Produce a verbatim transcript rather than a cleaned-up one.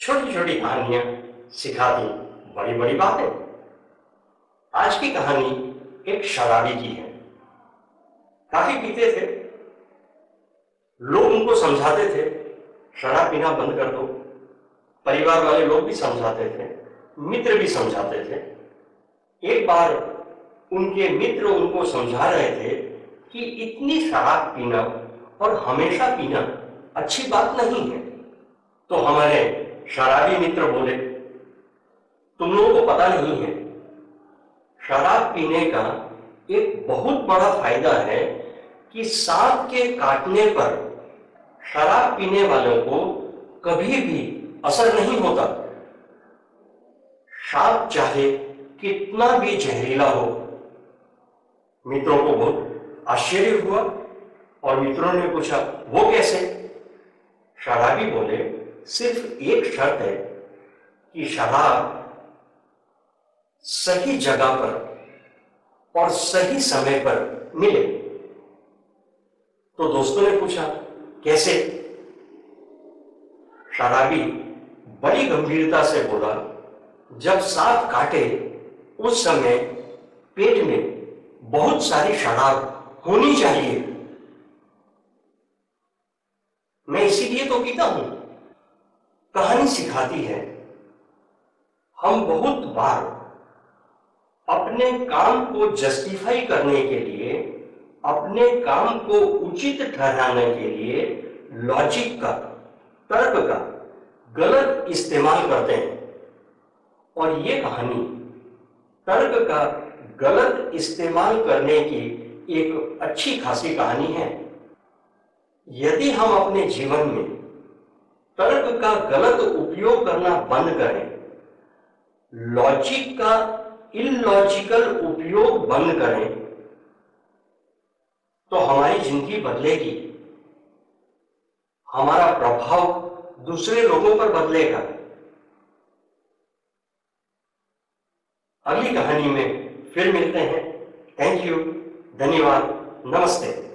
छोटी छोटी कहानियां सिखाती बड़ी बड़ी बातें। आज की कहानी एक शराबी की है। काफी पीते थे, लोग उनको समझाते थे शराब पीना बंद कर दो। परिवार वाले लोग भी समझाते थे, मित्र भी समझाते थे। एक बार उनके मित्र उनको समझा रहे थे कि इतनी शराब पीना और हमेशा पीना अच्छी बात नहीं है। तो हमारे शराबी मित्र बोले, तुम लोगों को पता नहीं है, शराब पीने का एक बहुत बड़ा फायदा है कि सांप के काटने पर शराब पीने वालों को कभी भी असर नहीं होता। सांप चाहे कितना भी जहरीला हो। मित्रों को बहुत आश्चर्य हुआ और मित्रों ने पूछा, वो कैसे? शराबी बोले, सिर्फ एक शर्त है कि शराब सही जगह पर और सही समय पर मिले। तो दोस्तों ने पूछा, कैसे? शराबी बड़ी गंभीरता से बोला, जब सांप काटे उस समय पेट में बहुत सारी शराब होनी चाहिए। मैं इसीलिए तो पीता हूं। कहानी सिखाती है, हम बहुत बार अपने काम को जस्टिफाई करने के लिए, अपने काम को उचित ठहराने के लिए लॉजिक का, तर्क का गलत इस्तेमाल करते हैं। और ये कहानी तर्क का गलत इस्तेमाल करने की एक अच्छी खासी कहानी है। यदि हम अपने जीवन में तर्क का गलत उपयोग करना बंद करें, लॉजिक का इलॉजिकल उपयोग बंद करें, तो हमारी जिंदगी बदलेगी, हमारा प्रभाव दूसरे लोगों पर बदलेगा। अगली कहानी में फिर मिलते हैं। थैंक यू, धन्यवाद, नमस्ते।